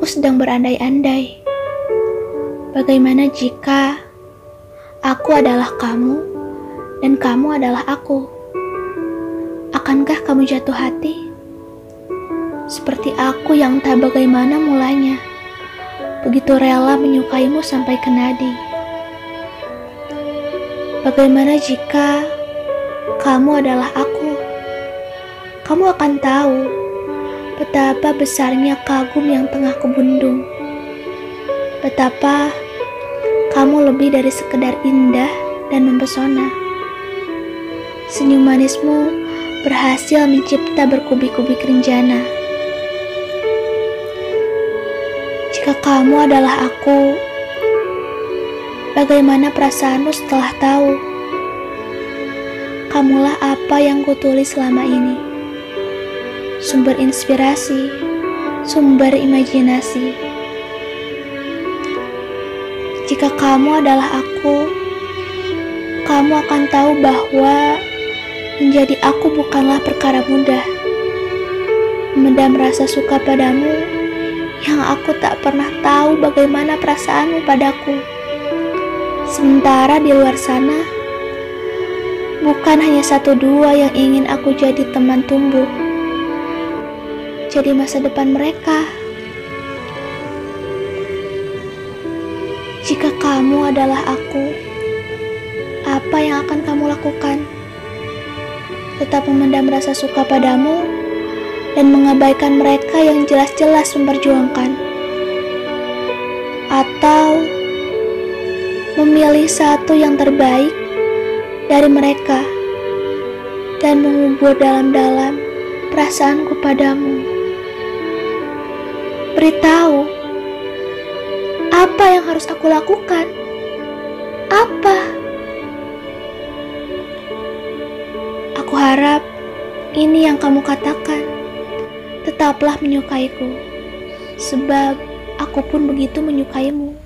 Aku sedang berandai-andai. Bagaimana jika aku adalah kamu dan kamu adalah aku? Akankah kamu jatuh hati? Seperti aku yang tak bagaimana mulanya, begitu rela menyukaimu sampai ke nadi. Bagaimana jika kamu adalah aku? Kamu akan tahu betapa besarnya kagum yang tengah kubendung. Betapa kamu lebih dari sekedar indah dan mempesona. Senyum manismu berhasil mencipta berkubi-kubi kerenjana. Jika kamu adalah aku, bagaimana perasaanmu setelah tahu? Kamulah apa yang kutulis selama ini. Sumber inspirasi, sumber imajinasi. Jika kamu adalah aku, kamu akan tahu bahwa menjadi aku bukanlah perkara mudah. Memendam rasa suka padamu yang aku tak pernah tahu bagaimana perasaanmu padaku. Sementara di luar sana, bukan hanya satu dua yang ingin aku jadi teman tumbuh, jadi masa depan mereka. Jika kamu adalah aku, apa yang akan kamu lakukan? Tetap memendam rasa suka padamu dan mengabaikan mereka yang jelas-jelas memperjuangkan? Atau memilih satu yang terbaik dari mereka dan mengubur dalam-dalam perasaanku padamu? Beritahu, apa yang harus aku lakukan? Apa? Aku harap ini yang kamu katakan. Tetaplah menyukaiku, sebab aku pun begitu menyukaimu.